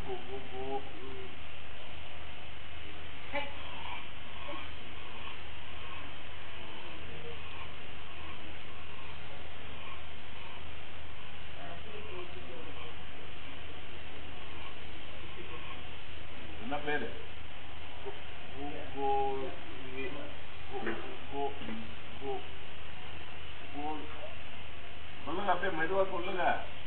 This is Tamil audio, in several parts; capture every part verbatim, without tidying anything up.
என்ன பேரு? சொல்லுங்க, அப்படியே மெதுவா சொல்லுங்க.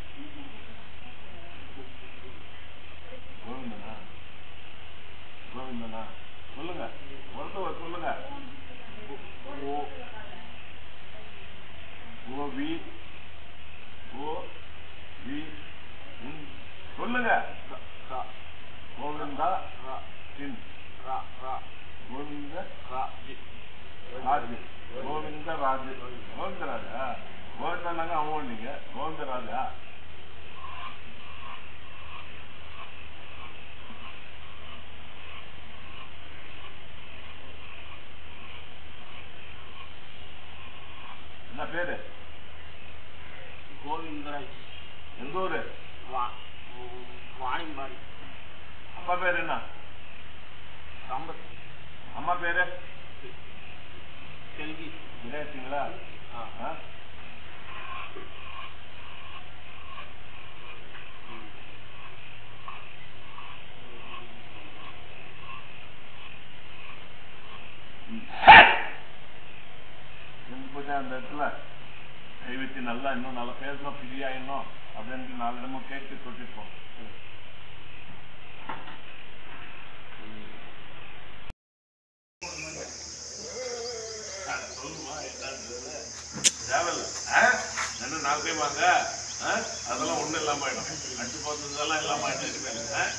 கோவிந்தனா கோவிந்தனா சொல்லுங்க, ஒருத்தவர் சொல்லுங்க. ஓவி ஓவி சொல்லுங்க. கோவிந்தா சின் கோவிந்த ராஜ் கோவிந்த ராஜ் கோவிந்தராஜா கோவிந்தாங்க அவங்க நீங்க கோவிந்தராஜா என்ன பேரு? கோவிந்தராஜ். எந்த ஊரு? வாணிம்பாடி. அப்பா பேரு என்ன? சம்பத். அம்மா பேரு? செல்வி. விளையாட்டுங்களா? அந்த இடத்துல கைவிட்டு நல்லா இன்னும் நல்லா பேசணும், ஃப்ரீயாயிடணும் அப்படின்ட்டு நாலு இடமும் கேட்டு கொட்டிருப்போம். சொல்லுமா தேவையில்ல என்ன நாலு பேர் வாங்க, அதெல்லாம் ஒண்ணும் இல்லாம ஆயிடும். அடிச்சு பார்த்ததெல்லாம் இல்லாம ஆயிடும்.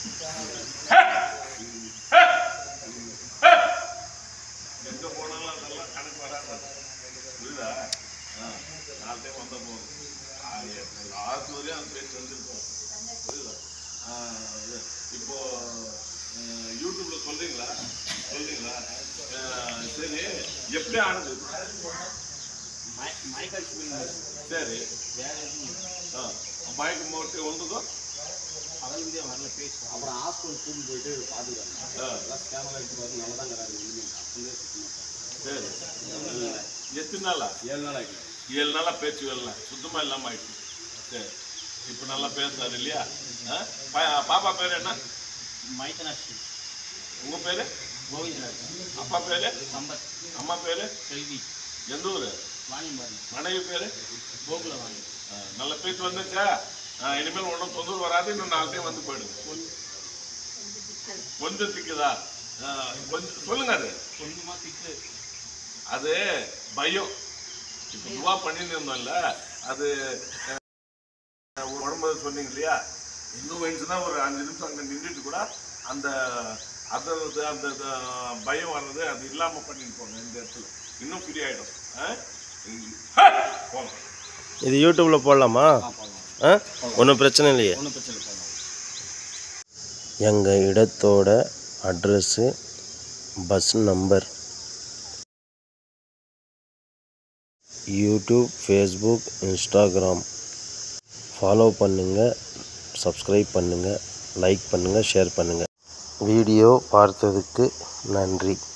எங்க போனாலும் அதெல்லாம் கணக்கு வராது. புரியுதா? நாலு டைம் வந்த போதும் ஆறு வரையும் அந்த பேச்சு வந்துருக்கோம். புரியுதா? இப்போ யூடியூப்ல சொல்றீங்களா சொல்றீங்களா சரி, எப்படி ஆனது? சரி, மயக்கம் போட்டு வந்ததோ அவங்களுக்கே வரல பேச்சு. அப்புறம் ஹாஸ்பிட்டல் கூட்டிட்டு போயிட்டு பார்த்துக்காங்க. ஸ்கேன் எடுத்து பார்த்து நல்லா தான் கிடையாது. சரி, எத்தனை நாளா? ஏழு நாள் ஆகிடுச்சு. ஏழு நாளா பேச்சு வரல, சுத்தமா இல்லாம ஆயிடுச்சு. சரி, இப்ப நல்லா பேசுறாரு இல்லையா? பாப்பா பேரு என்ன? மைத்தனாட்சி. உங்க பேரு? கோவிந்தராஜ். அப்பா பேரு? சம்பத். அம்மா பேரு? செல்வி. எந்த ஊரு? வாணிம்பாடி. மனைவி பேரு? கோகுலவாணி. நல்ல பேச்சு வந்துச்சா? இனிமேல் ஒன்றும் தொந்தரவு வராது. இன்னும் நாலு டைம் வந்து போயிடுங்க. கொஞ்சம் திக்குதா? கொஞ்சம் சொல்லுங்க. அது கொஞ்சமா திக்கு. அது பயம். இப்போ துவா பண்ணிட்டு இருந்தோம்ல, அது உடம்பு சொன்னீங்க இல்லையா? இன்னும் வேணுச்சுன்னா ஒரு அஞ்சு நிமிஷம் அங்கே நின்றுட்டு கூட அந்த அதது அந்த பயம் வர்றது அது இல்லாமல் பண்ணிட்டு போங்க. இந்த இடத்துல இன்னும் ஃப்ரீ ஆகிடும். போகலாம். இது யூடியூப்ல போடலாமா? ஆ, ஒன்றும் பிரச்சனை இல்லையே. ஒன்றும் பிரச்சனை இல்லை. எங்கள் இடத்தோட address, bus number, YouTube, Facebook, Instagram follow பண்ணுங்கள், சப்ஸ்கிரைப் பண்ணுங்கள், லைக் பண்ணுங்கள், ஷேர் பண்ணுங்கள். வீடியோ பார்த்ததுக்கு நன்றி.